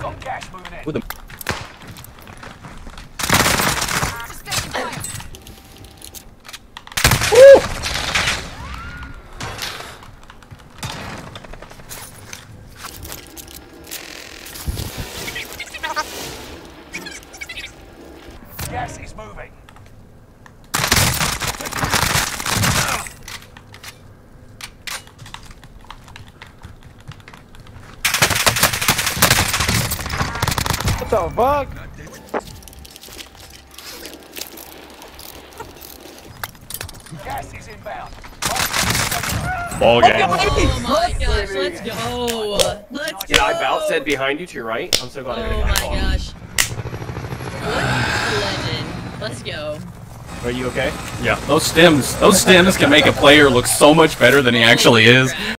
Got gas moving in. Who the? Gas is moving. What the fuck? Gas is inbound. Ball game. Oh my gosh, let's go. Let's go. Yeah, I about said behind you to your right. I'm so glad I Oh didn't my call. gosh. What a legend. Let's go. Are you okay? Yeah, those stems can make a player look so much better than he actually is.